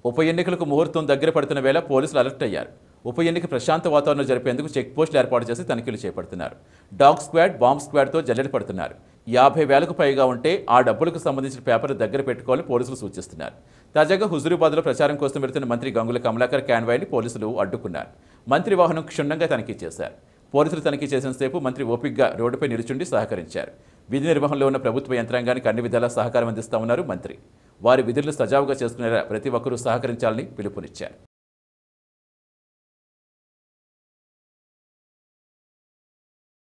ఉప ఎన్నికలకు ముహూర్తం దగ్గర పడుతున్న వేళ పోలీసులు అలర్ట్ అయ్యారు. ఉప ఎన్నిక ప్రశాంత వాతావరణం జరిపేందుకు చెక్ పోస్టులు ఏర్పాటు చేసి తనిఖీలు చేపడుతున్నారు. డాగ్ స్క్వాడ్, బాంబ్ స్క్వాడ్తో జల్లెడ పడుతున్నారు. 50,000కు పైగా ఉంటే ఆ డబ్బులకు సంబంధించిన పేపర్లు దగ్గర పెట్టుకోవాలని పోలీసులు సూచిస్తున్నారు. తాజాగా హుజూరాబాద్లో ప్రచారం కోసం వెళుతున్న మంత్రి గంగుల కమలాకర్ కాన్వాయ్ని పోలీసులు అడ్డుకున్నారు. మంత్రి వాహనం క్షుణ్ణంగా తనిఖీ చేశారు. పోలీసులు తనిఖీ చేసిన సేపు మంత్రి ఓపికగా రోడ్డుపై నిలుచుండి సహకరించారు. విధి నిర్వహణలో ఉన్న ప్రభుత్వ యంత్రాంగానికి అన్ని విధాలా సహకారం అందిస్తామన్నారు మంత్రి. వారి విధులు సజావుగా చేసుకునేలా ప్రతి ఒక్కరూ సహకరించాలని పిలుపునిచ్చారు.